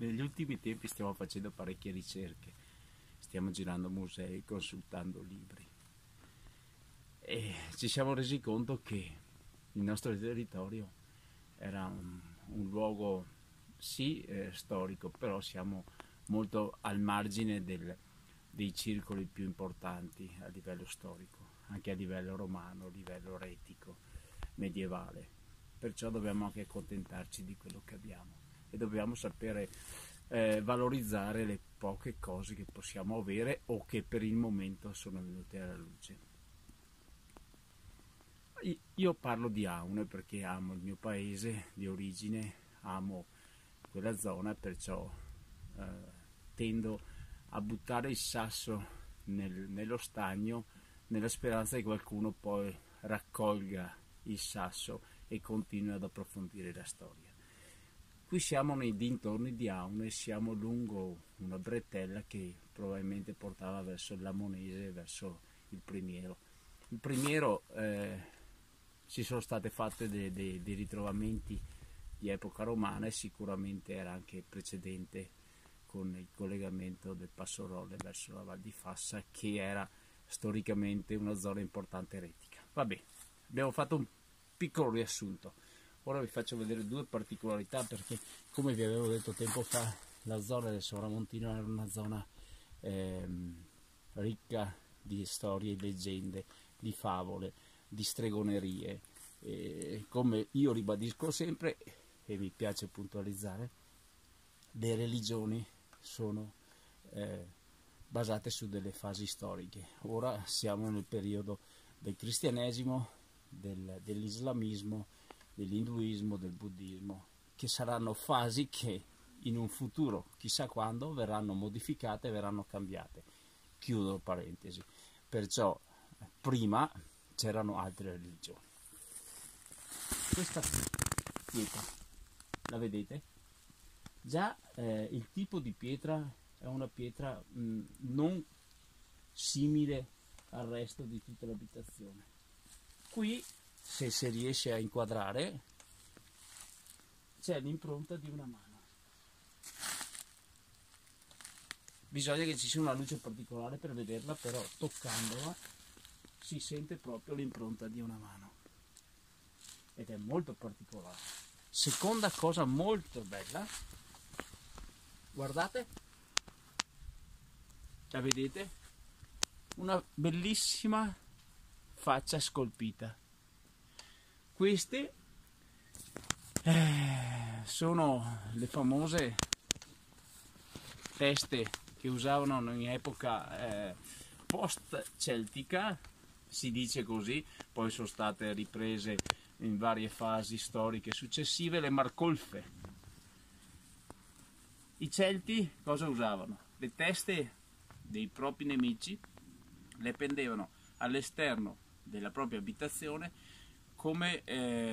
Negli ultimi tempi stiamo facendo parecchie ricerche, stiamo girando musei, consultando libri e ci siamo resi conto che il nostro territorio era un luogo sì storico, però siamo molto al margine dei circoli più importanti a livello storico, anche a livello romano, a livello retico, medievale. Perciò dobbiamo anche accontentarci di quello che abbiamo e dobbiamo sapere valorizzare le poche cose che possiamo avere o che per il momento sono venute alla luce. Io parlo di Aune perché amo il mio paese di origine, amo quella zona, perciò tendo a buttare il sasso nello stagno nella speranza che qualcuno poi raccolga il sasso e continui ad approfondire la storia. Qui siamo nei dintorni di Aune, siamo lungo una bretella che probabilmente portava verso il Lamonese, verso il Primiero. Il Primiero ci sono state fatte dei ritrovamenti di epoca romana e sicuramente era anche precedente con il collegamento del Passo Rolle verso la Val di Fassa, che era storicamente una zona importante retica. Vabbè, abbiamo fatto un piccolo riassunto. Ora vi faccio vedere due particolarità perché, come vi avevo detto tempo fa, la zona del Sovramontino era una zona ricca di storie, leggende, di favole, di stregonerie. Come io ribadisco sempre, e mi piace puntualizzare, le religioni sono basate su delle fasi storiche. Ora siamo nel periodo del cristianesimo, dell'islamismo, dell'induismo, del buddismo, che saranno fasi che in un futuro, chissà quando, verranno modificate, verranno cambiate. Chiudo parentesi. Perciò prima c'erano altre religioni. Questa pietra, la vedete? Già il tipo di pietra è una pietra non simile al resto di tutta l'abitazione. Qui, se si riesce a inquadrare, c'è l'impronta di una mano. Bisogna che ci sia una luce particolare per vederla, però toccandola si sente proprio l'impronta di una mano ed è molto particolare. Seconda cosa molto bella, guardate, la vedete? Una bellissima faccia scolpita. Queste sono le famose teste che usavano in epoca post-celtica, si dice così, poi sono state riprese in varie fasi storiche successive, le marcolfe. I Celti cosa usavano? Le teste dei propri nemici le pendevano all'esterno della propria abitazione come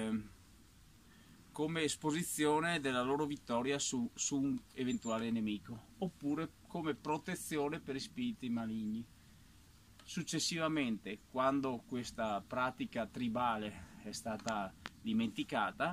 esposizione della loro vittoria su un eventuale nemico, oppure come protezione per spiriti maligni. Successivamente, quando questa pratica tribale è stata dimenticata,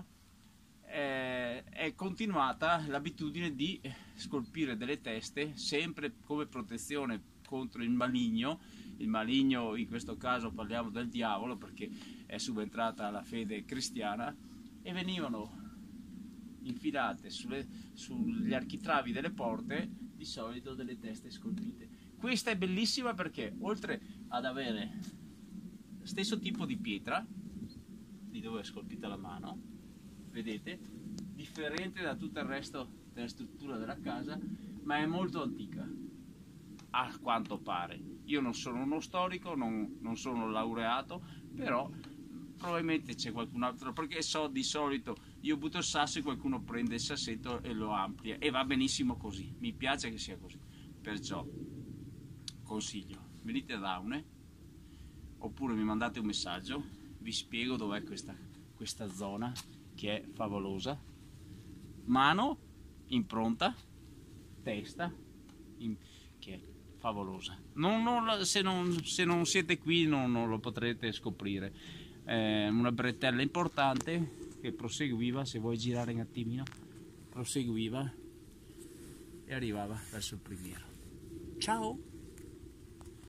è continuata l'abitudine di scolpire delle teste sempre come protezione contro il maligno. Il maligno, in questo caso parliamo del diavolo perché è subentrata la fede cristiana, e venivano infilate sugli architravi delle porte, di solito delle teste scolpite. Questa è bellissima perché oltre ad avere lo stesso tipo di pietra di dove è scolpita la mano, vedete, differente da tutto il resto della struttura della casa, ma è molto antica a quanto pare. Io non sono uno storico, non sono laureato, però probabilmente c'è qualcun altro, perché so di solito io butto il sasso e qualcuno prende il sassetto e lo amplia, e va benissimo così, mi piace che sia così. Perciò consiglio, venite ad Aune oppure mi mandate un messaggio, vi spiego dov'è questa zona che è favolosa. Mano, impronta, testa, che è favolosa. Se non siete qui non lo potrete scoprire. Una bretella importante che proseguiva, se vuoi girare un attimino, proseguiva e arrivava verso il primiero. Ciao!